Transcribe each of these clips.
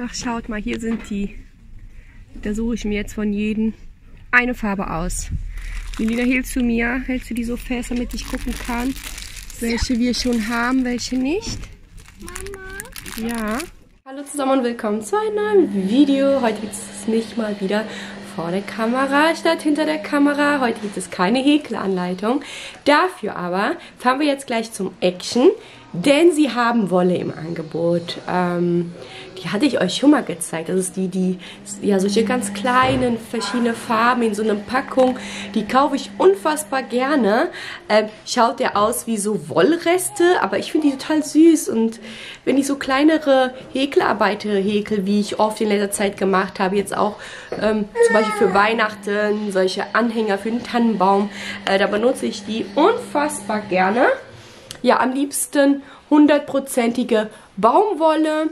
Ach, schaut mal, hier sind die. Da suche ich mir jetzt von jedem eine Farbe aus. Melina, hältst du die so fest, damit ich gucken kann, welche wir schon haben, welche nicht? Mama? Ja. Hallo zusammen und willkommen zu einem neuen Video. Heute gibt es nicht mal wieder vor der Kamera statt hinter der Kamera. Heute gibt es keine Häkelanleitung. Dafür aber fahren wir jetzt gleich zum Action, denn sie haben Wolle im Angebot. Die hatte ich euch schon mal gezeigt. Das ist die ja, solche ganz kleinen, verschiedene Farben in so einer Packung. Die kaufe ich unfassbar gerne. Schaut ja aus wie so Wollreste, aber ich finde die total süß. Und wenn ich so kleinere Häkelarbeiter häkel, wie ich oft in letzter Zeit gemacht habe, jetzt auch zum Beispiel für Weihnachten, solche Anhänger für den Tannenbaum, da benutze ich die unfassbar gerne. Ja, am liebsten 100%ige Baumwolle.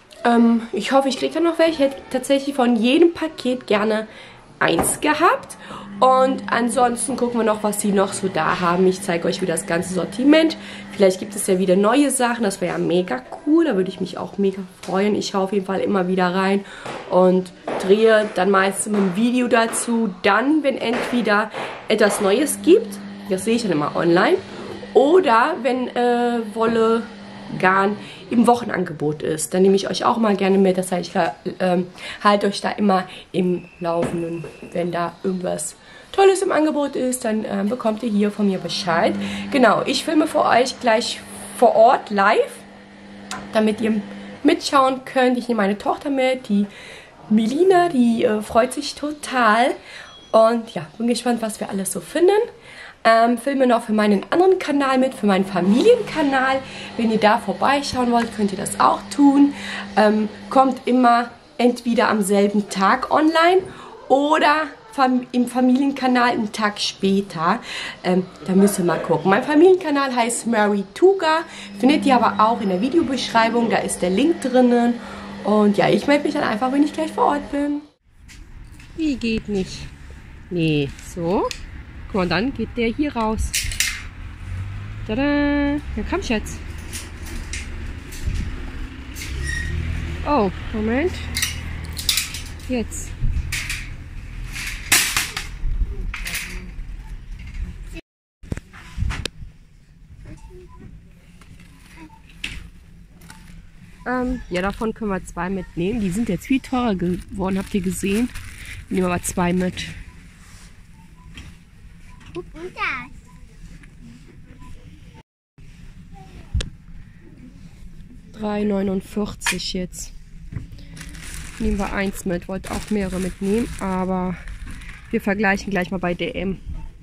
Ich hoffe, ich kriege da noch welche. Ich hätte tatsächlich von jedem Paket gerne eins gehabt. Und ansonsten gucken wir noch, was sie noch so da haben. Ich zeige euch wieder das ganze Sortiment. Vielleicht gibt es ja wieder neue Sachen. Das wäre ja mega cool. Da würde ich mich auch mega freuen. Ich schaue auf jeden Fall immer wieder rein und drehe dann meistens ein Video dazu. Dann, wenn entweder etwas Neues gibt, das sehe ich dann immer online, oder wenn Wolle, Garn im Wochenangebot ist. Dann nehme ich euch auch mal gerne mit. Das heißt, ich halte euch da immer im Laufenden. Wenn da irgendwas Tolles im Angebot ist, dann bekommt ihr hier von mir Bescheid. Genau, ich filme für euch gleich vor Ort live, damit ihr mitschauen könnt. Ich nehme meine Tochter mit, die Melina, die freut sich total. Und ja, bin gespannt, was wir alles so finden. Filme noch für meinen anderen Kanal mit, für meinen Familienkanal. Wenn ihr da vorbeischauen wollt, könnt ihr das auch tun. Kommt immer entweder am selben Tag online oder im Familienkanal einen Tag später. Da müsst ihr mal gucken. Mein Familienkanal heißt Mary Tuga. Findet ihr aber auch in der Videobeschreibung. Da ist der Link drinnen. Und ja, ich melde mich dann einfach, wenn ich gleich vor Ort bin. Wie geht nicht? Nee, so. Guck mal, dann geht der hier raus. Tada! Ja, komm, Schatz. Oh, Moment. Jetzt. Ja, davon können wir 2 mitnehmen. Die sind jetzt viel teurer geworden, habt ihr gesehen? Nehmen wir aber 2 mit. Und das? €3,49 jetzt. Nehmen wir 1 mit. Wollte auch mehrere mitnehmen, aber wir vergleichen gleich mal bei DM.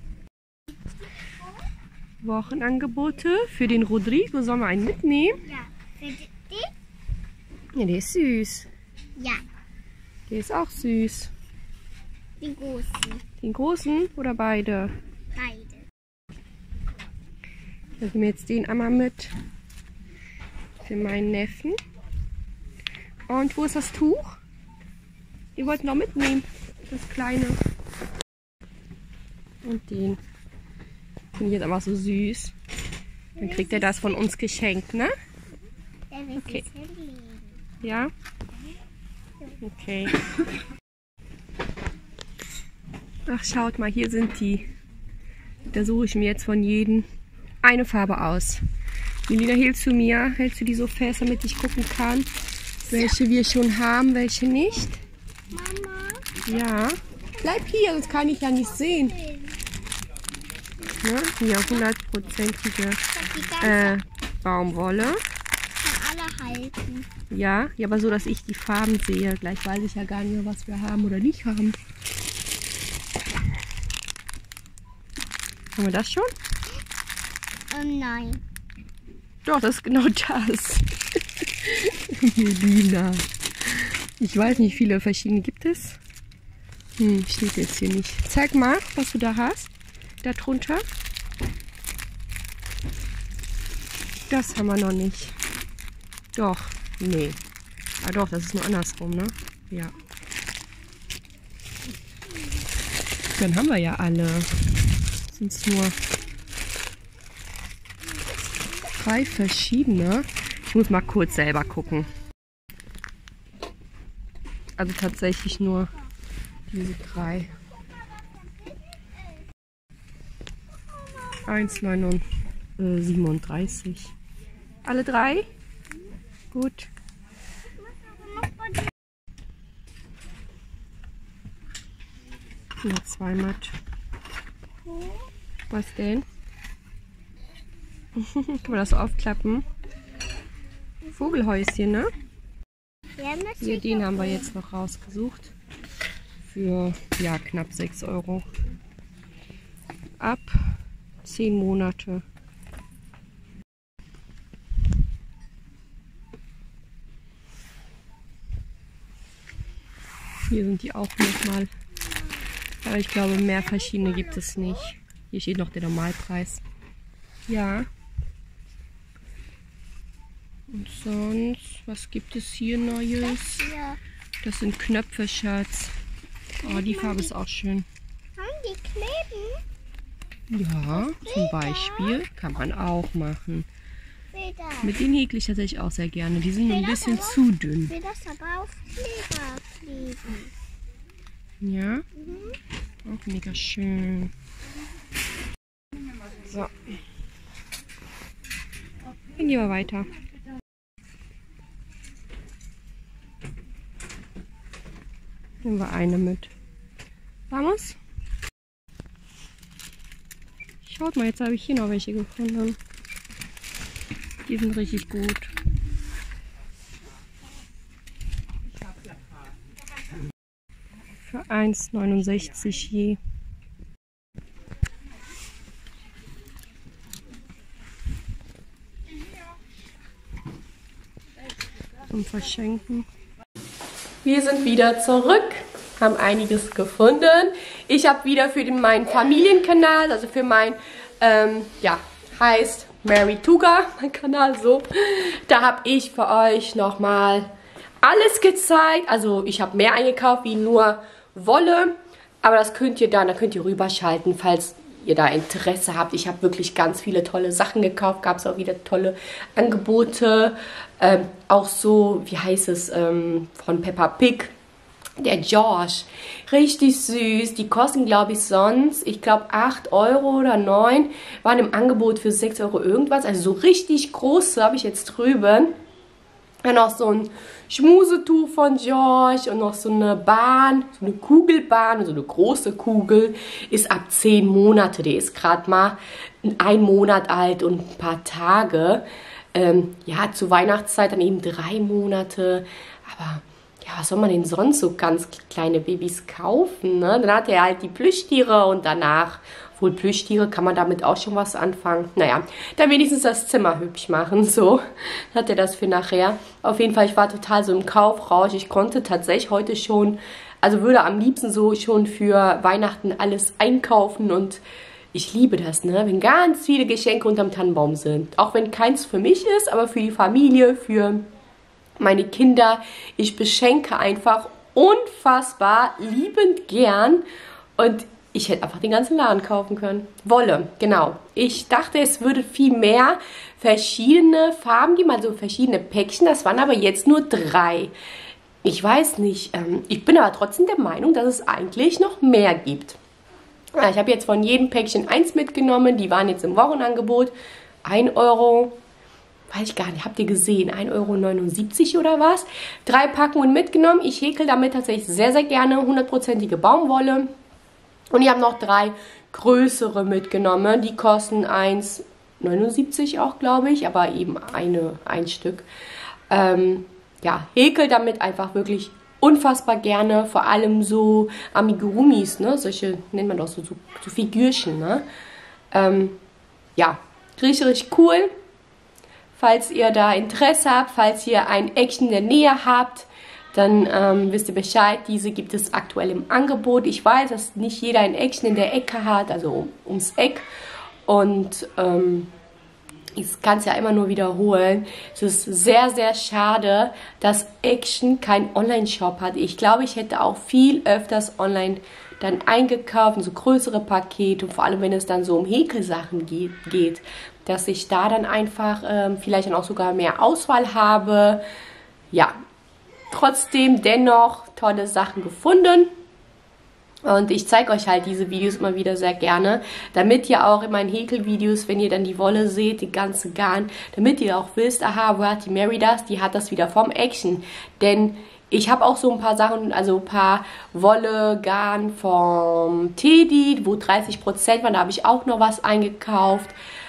Wochenangebote für den Rodrigo. Sollen wir einen mitnehmen? Ja. Für die? Ja, der ist süß. Ja. Der ist auch süß. Den großen. Den großen oder beide? Beide. Ich nehme jetzt den einmal mit für meinen Neffen. Und wo ist das Tuch? Die wollten noch mitnehmen. Das kleine. Und den. Finde ich jetzt einfach so süß. Dann kriegt er das von uns geschenkt, ne? Okay. Ja? Okay. Ach, schaut mal, hier sind die. Da suche ich mir jetzt von jedem eine Farbe aus. Melina, hältst du die so fest, damit ich gucken kann, welche wir schon haben, welche nicht? Mama? Ja. Bleib hier, sonst kann ich ja nicht sehen. Ja, hier 100%ige Baumwolle. Kann alle halten. Ja, aber so, dass ich die Farben sehe. Gleich weiß ich ja gar nicht mehr, was wir haben oder nicht haben. Haben wir das schon? Nein. Doch, das ist genau das. Melina. Ich weiß nicht, viele verschiedene gibt es. Steht jetzt hier nicht. Zeig mal, was du da hast. Da drunter. Das haben wir noch nicht. Doch, nee. Ah doch, das ist nur andersrum, ne? Ja. Dann haben wir ja alle. Sind es nur 3 verschiedene. Ich muss mal kurz selber gucken. Also tatsächlich nur diese 3. 1,37. Alle 3? Gut. Nur 2 Matt. Was denn? Kann man das so aufklappen? Vogelhäuschen, ne? Ja, den haben wir jetzt noch rausgesucht. Für ja, knapp 6 Euro. Ab 10 Monate. Hier sind die auch nochmal. Aber ich glaube, mehr verschiedene gibt es nicht. Hier steht noch der Normalpreis. Ja. Und sonst, was gibt es hier Neues? Das sind Knöpfe, Schatz. Oh, die Farbe ist auch schön. Kann die kleben? Ja, zum Beispiel kann man auch machen. Wieder. Mit denen häkle ich tatsächlich auch sehr gerne. Die sind nur ein bisschen zu dünn. Ich will das aber auf Kleber kleben. Ja? Auch mega schön. So. Dann gehen wir weiter. Nehmen wir eine mit. Vamos? Schaut mal, jetzt habe ich hier noch welche gefunden. Die sind richtig gut. Für 1,69 je. Zum Verschenken. Wir sind wieder zurück, haben einiges gefunden. Ich habe wieder für meinen Familienkanal, also für mein, ja, heißt Mary Tuga, mein Kanal so. Da habe ich für euch nochmal alles gezeigt. Also ich habe mehr eingekauft wie nur Wolle. Aber das könnt ihr dann, da könnt ihr rüberschalten, falls ihr da Interesse habt. Ich habe wirklich ganz viele tolle Sachen gekauft. Gab es auch wieder tolle Angebote. Auch so, wie heißt es, von Peppa Pig. Der George. Richtig süß. Die kosten, glaube ich, sonst, ich glaube, 8 Euro oder 9. Waren im Angebot für 6 Euro irgendwas. Also so richtig große habe ich jetzt drüben. Dann noch so ein Schmusetuch von George und noch so eine Bahn, so eine Kugelbahn, so eine große Kugel, ist ab 10 Monate. Der ist gerade mal 1 Monat alt und ein paar Tage. Ja, zur Weihnachtszeit dann eben 3 Monate. Aber ja, was soll man denn sonst so ganz kleine Babys kaufen, ne? Dann hat er halt die Plüschtiere und danach, wohl Plüschtiere, kann man damit auch schon was anfangen. Naja, dann wenigstens das Zimmer hübsch machen, so. Dann hat er das für nachher. Auf jeden Fall, ich war total so im Kaufrausch. Ich konnte tatsächlich heute schon, also würde am liebsten so schon für Weihnachten alles einkaufen und ich liebe das, ne? Wenn ganz viele Geschenke unterm Tannenbaum sind. Auch wenn keins für mich ist, aber für die Familie, für meine Kinder. Ich beschenke einfach unfassbar liebend gern und ich hätte einfach den ganzen Laden kaufen können. Wolle, genau. Ich dachte, es würde viel mehr verschiedene Farben geben, also verschiedene Päckchen. Das waren aber jetzt nur 3. Ich weiß nicht. Ich bin aber trotzdem der Meinung, dass es eigentlich noch mehr gibt. Ja, ich habe jetzt von jedem Päckchen 1 mitgenommen. Die waren jetzt im Wochenangebot. 1 Euro. Weiß ich gar nicht, habt ihr gesehen, 1,79 € oder was? 3 Packungen mitgenommen. Ich häkel damit tatsächlich sehr, sehr gerne 100%ige Baumwolle. Und ich habe noch 3 größere mitgenommen. Die kosten 1,79 € auch, glaube ich, aber eben ein Stück. Ja, häkel damit einfach wirklich unfassbar gerne. Vor allem so Amigurumis, ne? Solche nennt man doch so Figürchen, ne? Ja, richtig, richtig cool. Falls ihr da Interesse habt, falls ihr ein Action in der Nähe habt, dann wisst ihr Bescheid. Diese gibt es aktuell im Angebot. Ich weiß, dass nicht jeder ein Action in der Ecke hat, also ums Eck. Und ich kann es ja immer nur wiederholen. Es ist sehr, sehr schade, dass Action keinen Online-Shop hat. Ich glaube, ich hätte auch viel öfters online dann eingekauft, so größere Pakete. Und vor allem, wenn es dann so um Häkelsachen geht, dass ich da dann einfach vielleicht dann auch sogar mehr Auswahl habe. Ja, trotzdem dennoch tolle Sachen gefunden. Und ich zeige euch halt diese Videos immer wieder sehr gerne, damit ihr auch in meinen Häkelvideos, wenn ihr dann die Wolle seht, die ganze Garn, damit ihr auch wisst, aha, wo hat die Mary das? Die hat das wieder vom Action. Denn ich habe auch so ein paar Sachen, also ein paar Wolle, Garn vom Teddy, wo 30% waren, da habe ich auch noch was eingekauft.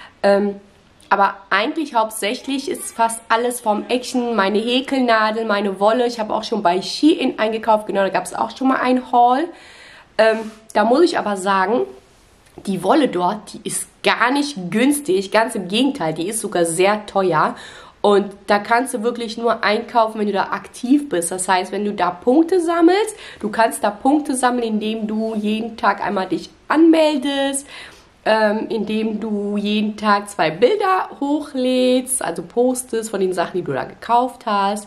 Aber eigentlich hauptsächlich ist fast alles vom Action, meine Häkelnadel, meine Wolle. Ich habe auch schon bei Shein eingekauft, genau, da gab es auch schon mal ein Haul. Da muss ich aber sagen, die Wolle dort, die ist gar nicht günstig, ganz im Gegenteil, die ist sogar sehr teuer. Und da kannst du wirklich nur einkaufen, wenn du da aktiv bist. Das heißt, wenn du da Punkte sammelst, du kannst da Punkte sammeln, indem du jeden Tag einmal dich anmeldest, indem du jeden Tag 2 Bilder hochlädst, also postest von den Sachen, die du da gekauft hast.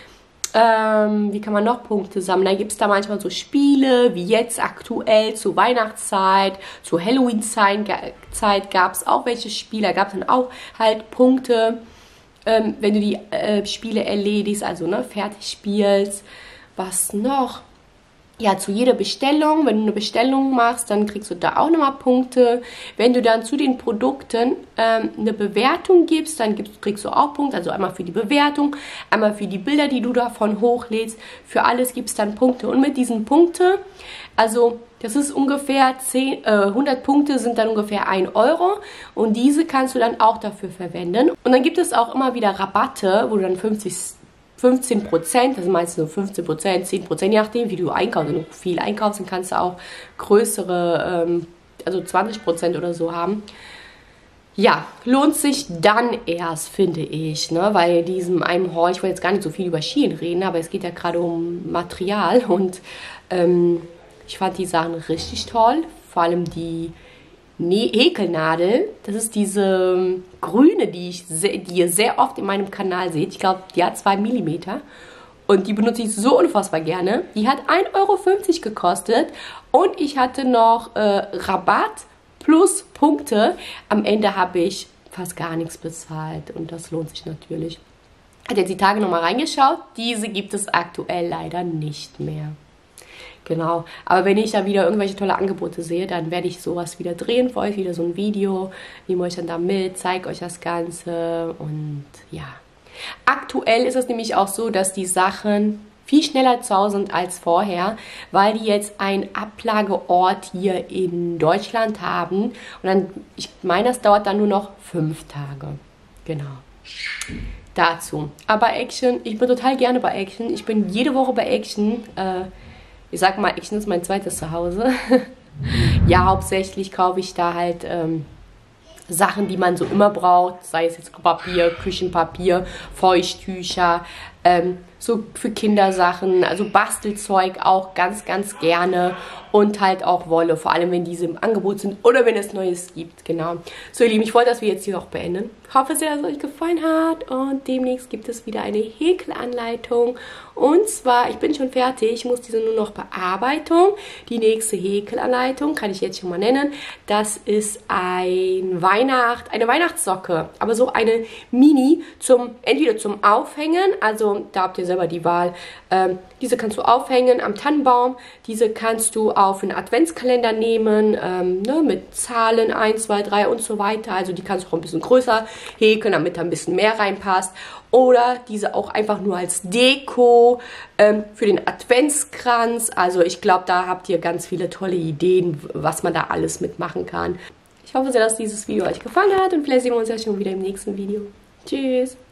Wie kann man noch Punkte sammeln? Da gibt es da manchmal so Spiele, wie jetzt aktuell zur Weihnachtszeit, zur Halloween-Zeit gab es auch welche Spiele. Da gab es dann auch halt Punkte, wenn du die Spiele erledigst, also ne, fertig spielst. Was noch? Ja, zu jeder Bestellung, wenn du eine Bestellung machst, dann kriegst du da auch nochmal Punkte. Wenn du dann zu den Produkten eine Bewertung gibst, dann kriegst du auch Punkte. Also einmal für die Bewertung, einmal für die Bilder, die du davon hochlädst. Für alles gibt es dann Punkte. Und mit diesen Punkten, also das ist ungefähr 100 Punkte sind dann ungefähr 1 Euro. Und diese kannst du dann auch dafür verwenden. Und dann gibt es auch immer wieder Rabatte, wo du dann 15%, das ist meistens so 15%, 10%, je nachdem, wie du einkaufst. Wenn du viel einkaufst, dann kannst du auch größere, also 20% oder so haben. Ja, lohnt sich dann erst, finde ich, ne? Weil diesem einen Haul, ich will jetzt gar nicht so viel über Shein reden, aber es geht ja gerade um Material und ich fand die Sachen richtig toll, vor allem die Häkelnadel, das ist diese grüne, die ihr sehr oft in meinem Kanal seht. Ich glaube, die hat 2 mm und die benutze ich so unfassbar gerne. Die hat 1,50 Euro gekostet und ich hatte noch Rabatt plus Punkte. Am Ende habe ich fast gar nichts bezahlt und das lohnt sich natürlich. Hat jetzt die Tage nochmal reingeschaut. Diese gibt es aktuell leider nicht mehr. Genau, aber wenn ich da wieder irgendwelche tolle Angebote sehe, dann werde ich sowas wieder drehen für euch, wieder so ein Video, nehme euch dann da mit, zeige euch das Ganze und ja. Aktuell ist es nämlich auch so, dass die Sachen viel schneller zu Hause sind als vorher, weil die jetzt einen Ablageort hier in Deutschland haben und dann, ich meine, das dauert dann nur noch 5 Tage, genau. Dazu, aber Action, ich bin total gerne bei Action, ich bin jede Woche bei Action, ich sag mal, Action ist mein zweites Zuhause. Ja, hauptsächlich kaufe ich da halt Sachen, die man so immer braucht. Sei es jetzt Papier, Küchenpapier, Feuchttücher, so für Kindersachen, also Bastelzeug auch ganz, ganz gerne. Und halt auch Wolle, vor allem wenn diese im Angebot sind oder wenn es Neues gibt, genau. So ihr Lieben, ich wollte das Video jetzt hier auch beenden. Hoffe sehr, dass es euch gefallen hat und demnächst gibt es wieder eine Häkelanleitung. Und zwar, ich bin schon fertig, ich muss diese nur noch Bearbeitung. Die nächste Häkelanleitung kann ich jetzt schon mal nennen. Das ist eine Weihnachtssocke, aber so eine Mini, entweder zum Aufhängen, also da habt ihr selber die Wahl. Diese kannst du aufhängen am Tannenbaum, diese kannst du auf einen Adventskalender nehmen, ne, mit Zahlen 1, 2, 3 und so weiter. Also die kannst du auch ein bisschen größer häkeln, damit da ein bisschen mehr reinpasst. Oder diese auch einfach nur als Deko für den Adventskranz. Also ich glaube, da habt ihr ganz viele tolle Ideen, was man da alles mitmachen kann. Ich hoffe sehr, dass dieses Video euch gefallen hat und vielleicht sehen wir uns ja schon wieder im nächsten Video. Tschüss!